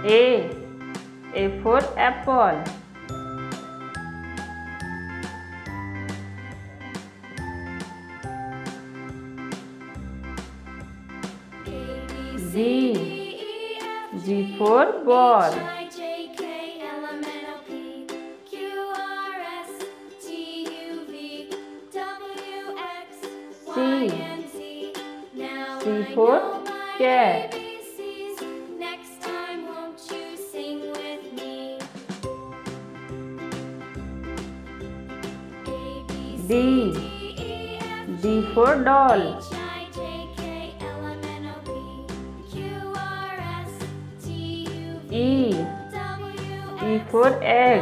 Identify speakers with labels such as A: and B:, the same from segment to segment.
A: A for apple. G for ball. C for cat. D for doll. E for egg.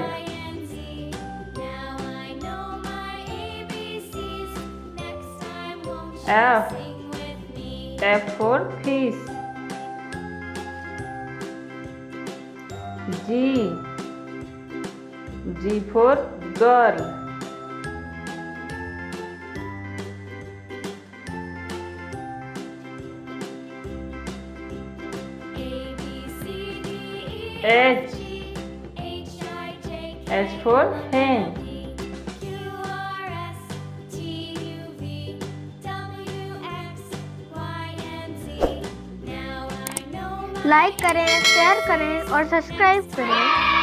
A: F for fish. G for girl. H for hen.
B: Like करें, share करें और subscribe करें।